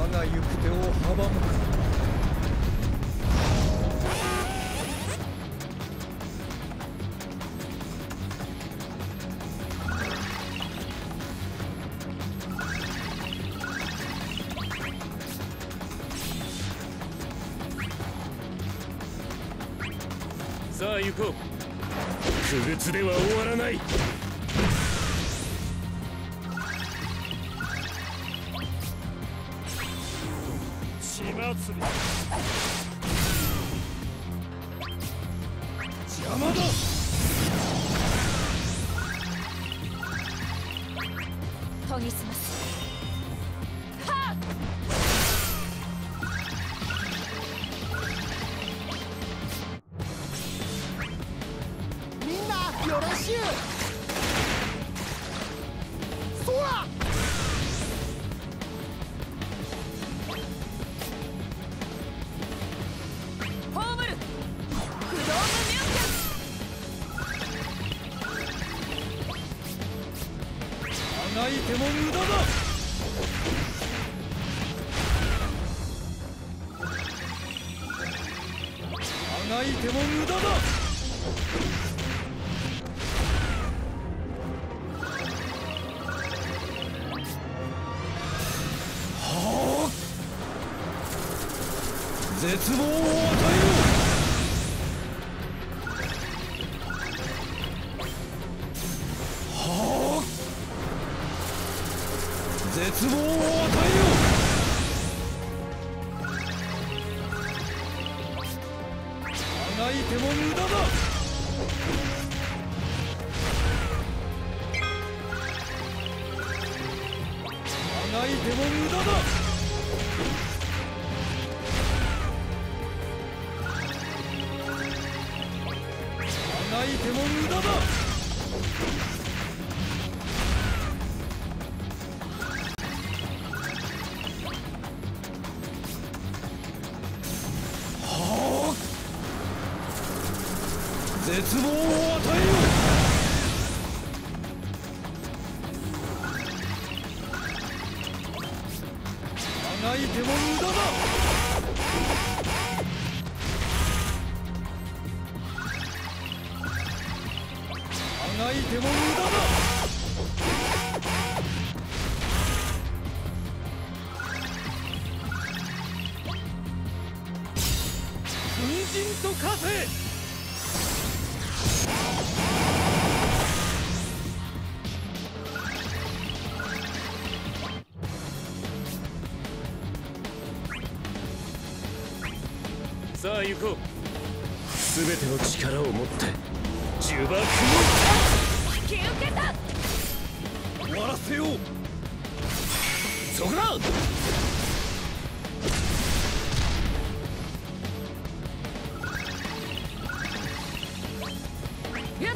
が行く手を阻むか。 さあ行こう。不屈では終わらない。血祭り邪魔だ。 研ぎ澄ます。 よろしゅう。そら。 葬る。不動のミュンケン。 あがいても無駄だ。あがいても無駄だ。絶望を与えよう。はあ、絶望を与えよう。あがいても無駄だ。あがいても無駄だ。あがいても無駄だ。はあ、絶望を与えよう。あがいても無駄だ。あがいても無駄だ。粉塵と化せ。 さあ行こう。すべての力を持って呪縛を引き受けた。 終わらせよう。 そこだ。 やっ。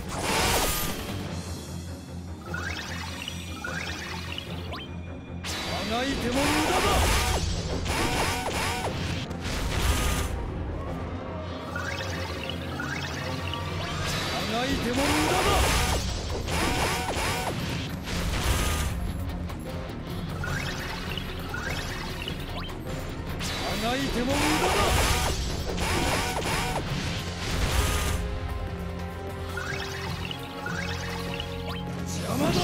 あがいても無駄だ。あがいても無駄だ。あがいても無駄だ。邪魔だ。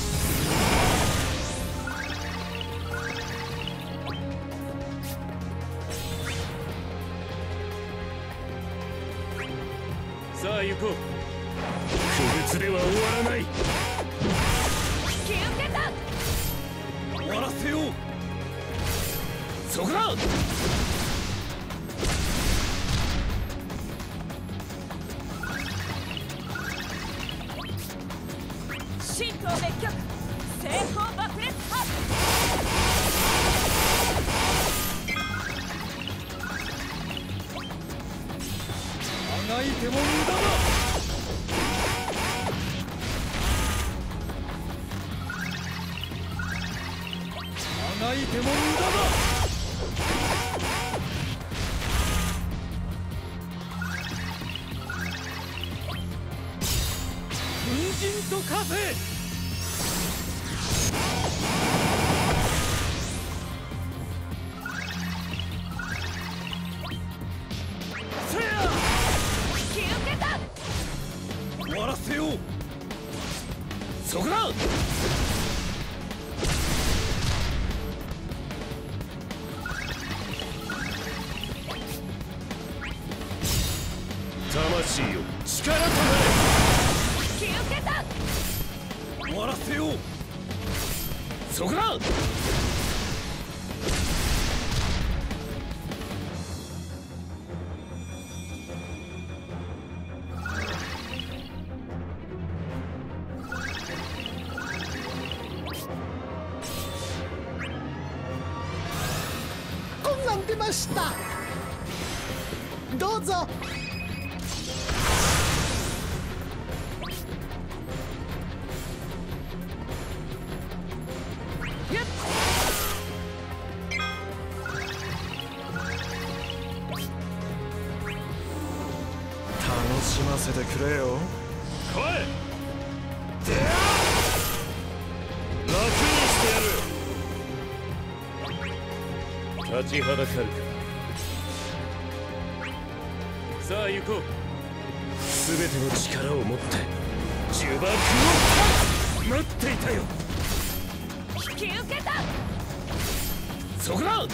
さあ行こう。不屈では終わらない。 引き受けた。 終わらせよう。 そこだ。 神道滅却。成功爆裂破。 あがいても無駄だ。あがいても無駄だ。粉塵と化せ。 そこだ。 困難出ました。どうぞ。 楽しませてくれよ。 来い。楽にしてやる。立ちはだかるか。さあ行こう。全ての力を持って呪縛を待っていたよ。 引き受けた。 そこだ。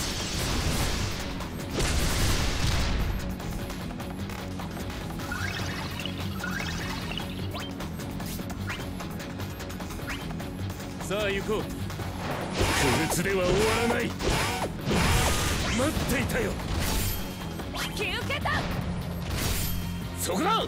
さあ行こう。不屈では終わらない。待っていたよ。 引き受けた。 そこだ。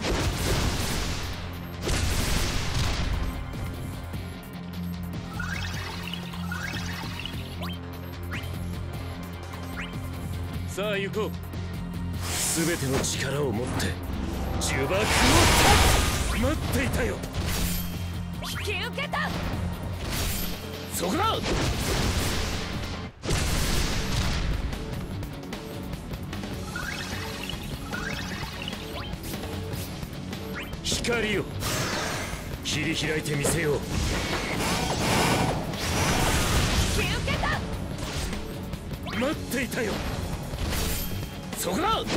さあ行こう。全ての力を持って呪縛を待っていたよ。 引き受けた。 そこだ。光を切り開いてみせよう。 引き受けた。 待っていたよ。そこだ。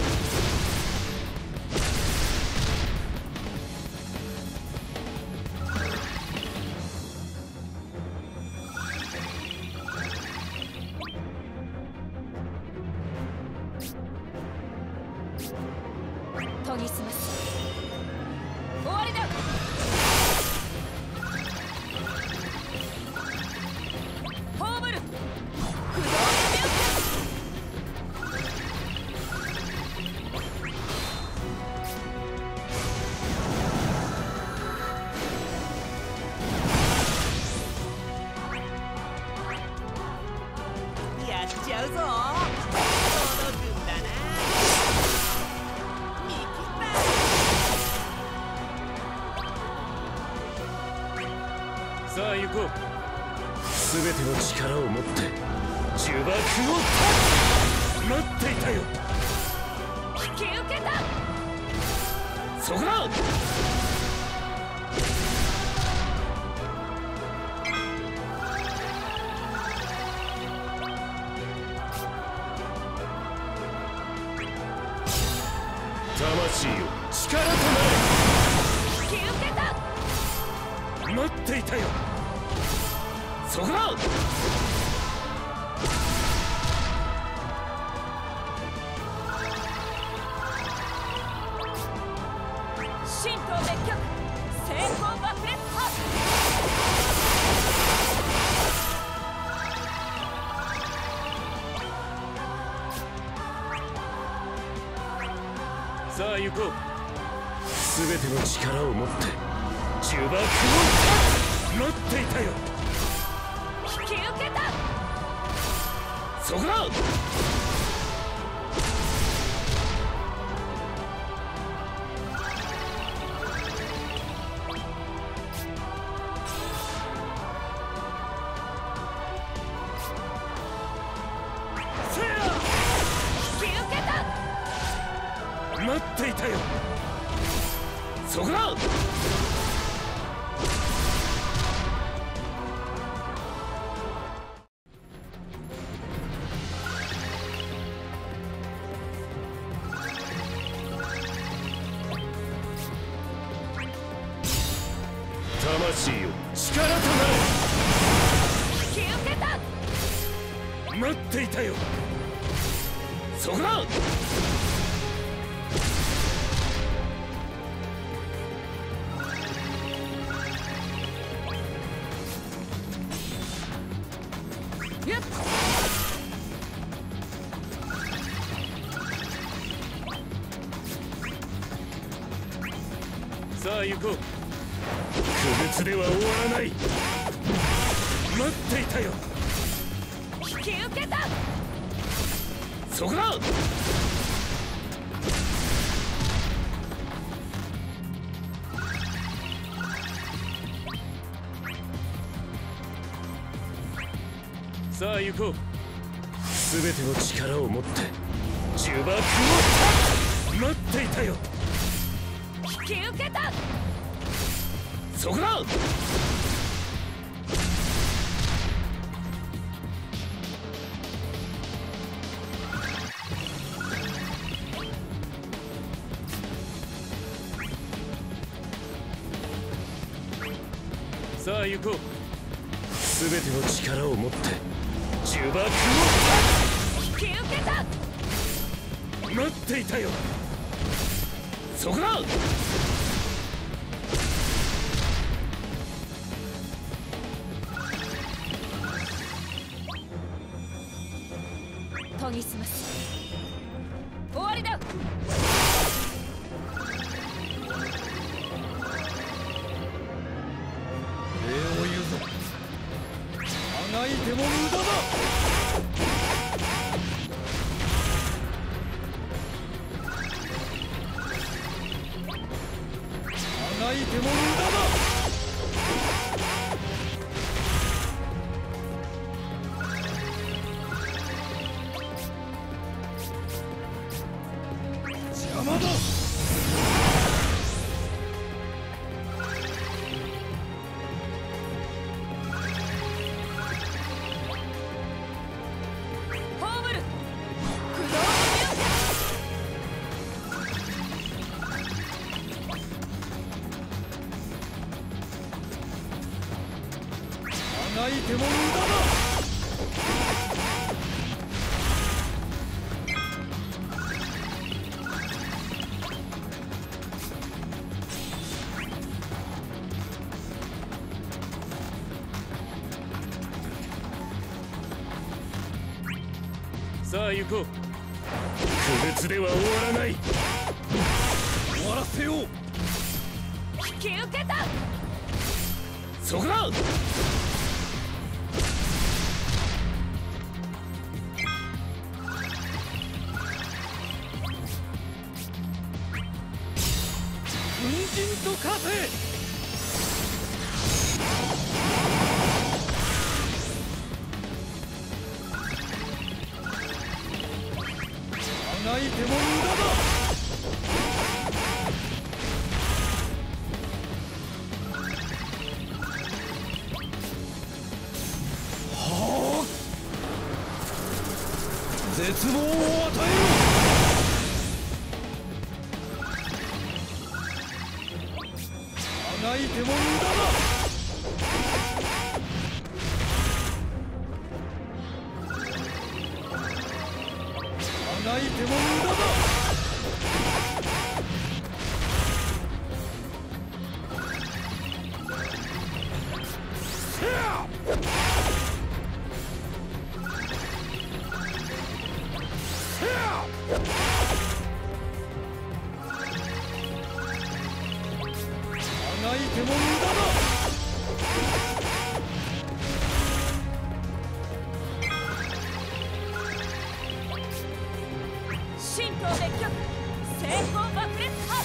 研ぎ澄ます終わりだ。葬る不動のやっちゃうぞ。届くんだな。見切った。 さあ行こう。全ての力を持って呪縛を待っていたよ。 引き受けた。 そこだ。魂よ力と引き受けた。 なれ。待っていたよ。そこだ。 神道別曲成功爆裂破。 さあ行こう。全ての力を持って呪縛を待っていたよ。 引き受けた。 そこだ。せや。 引き受けた。 待っていたよ。そこだ。魂よ力とな引き受けた。 れ。待っていたよ。そこだ。 やっさあ行こう。不物では終わらない。待っていたよ。 引き受けた。 そこだ。さあ行こう。全ての力を持って呪縛を待っていたよ。 引き受けた。 そこだ。さあ行こう。全ての力を持って呪縛を引き受けた。 待っていたよ。そこだ。 研ぎ澄ます終わりだ。 礼を言うぞ。あがいても無駄だ。あがいても無駄だ。邪魔だ。 葬る駆動のあがいても無駄だ。 さあ行こう。不物では終わらない。 終わらせよう。 引き受けた。 そこだ。 奮陣と化せ。あがいても無駄だ。はあ、絶望を与えよ。あがいても無駄だ。あがいても無駄だ。せや！せや！あがいても無駄だ。 神道滅却成功爆裂破。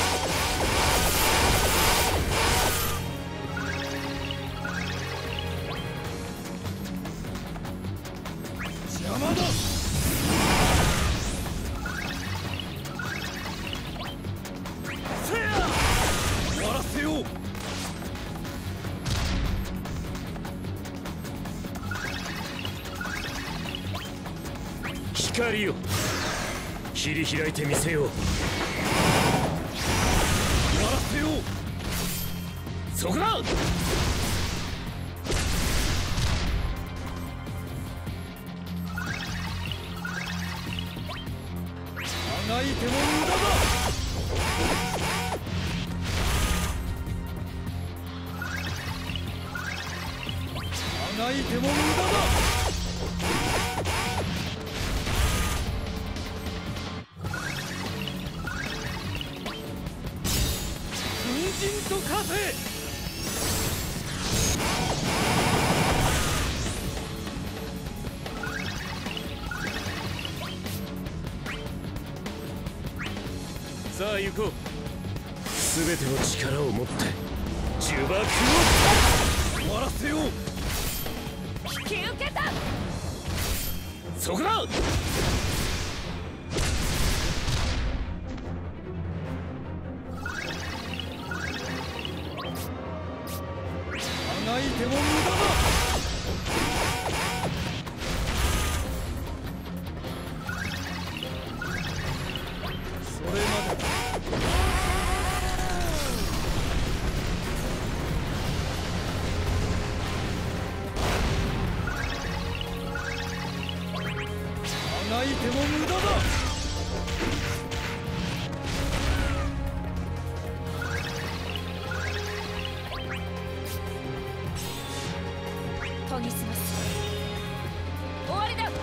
邪魔だ。せや！終わらせよう。 光を切り開いてみせよう。 終わらせよう。 そこだ。 あがいても無駄だ。あがいても無駄だ。 と勝て。 さあ行こう。全ての力を持って呪縛を終わらせよう。 引き受けた。 そこだ。 あがいても無駄だ。それまで。あがいても無駄だ。 研ぎ澄ます。終わりだ。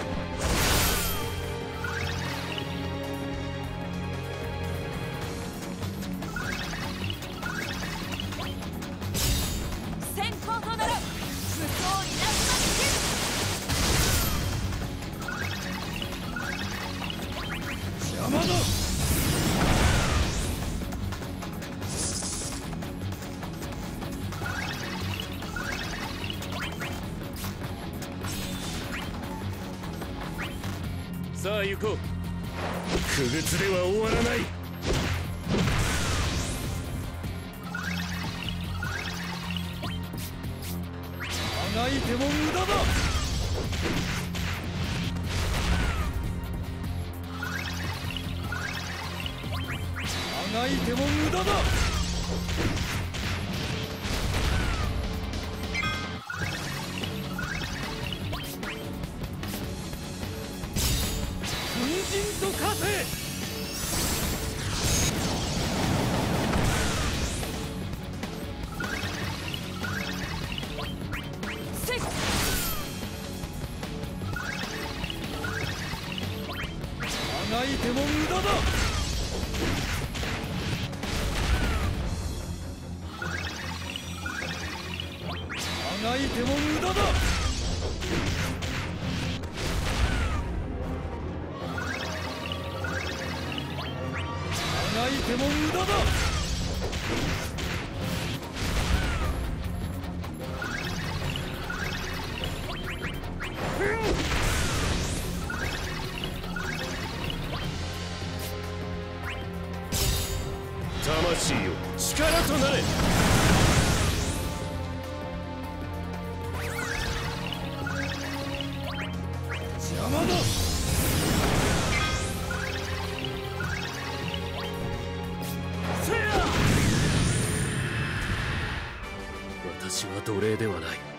先行となら無双になす邪魔だ。 さあ行こう。不屈では終わらない。 あがいても無駄だ。あがいても無駄だ。奮陣と勝て。 せい。 あがいても無駄だ。あがいても無駄だ。あがいても無駄だ。 魂よ力となれ。 邪魔だ。 私は奴隷ではない。